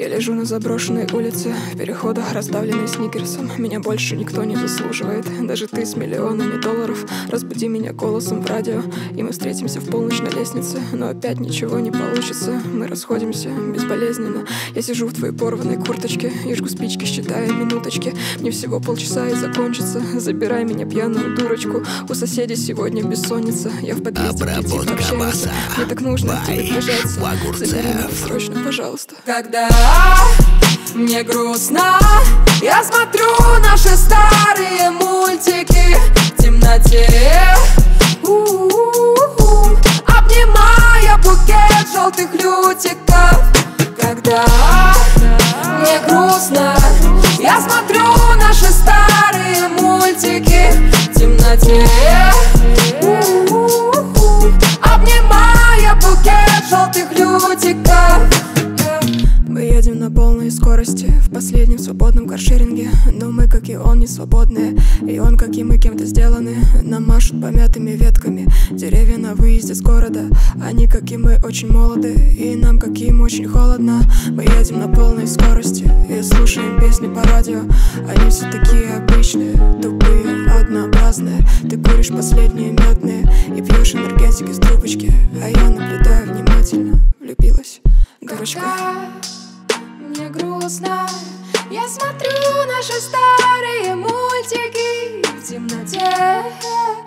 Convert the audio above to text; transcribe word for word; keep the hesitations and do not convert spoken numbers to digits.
Я лежу на заброшенной улице, в переходах, раздавленный сникерсом. Меня больше никто не заслуживает, даже ты с миллионами долларов. Разбуди меня голосом в радио, и мы встретимся в полночь на лестнице. Но опять ничего не получится, мы расходимся безболезненно. Я сижу в твоей порванной курточке и жгу спички, считая минуточки. Мне всего полчаса и закончится. Забирай меня, пьяную дурочку. У соседей сегодня бессонница. Я в подъезде, где тихо общаемся. Мне так нужно тебе прижаться. Забери меня срочно, пожалуйста. Когда мне грустно, я смотрю наши старые мультики в темноте, У-у-у-у, обнимая букет желтых лютиков. Когда мне грустно, я смотрю наши старые мультики в темноте, У-у-у-у, обнимая букет желтых лютиков. Мы едем на полной скорости в последнем свободном каршеринге. Но мы, как и он, не свободные, и он, как и мы, кем-то сделаны. Нам машут помятыми ветками деревья на выезде с города. Они, как и мы, очень молоды, и нам, как и им, очень холодно. Мы едем на полной скорости и слушаем песни по радио. Они все такие обычные, тупые, однообразные. Ты куришь последние мятные и пьешь энергетик из трубочки, а я наблюдаю внимательно, влюбилась, дурочка. Мне грустно, я смотрю наши старые мультики в темноте.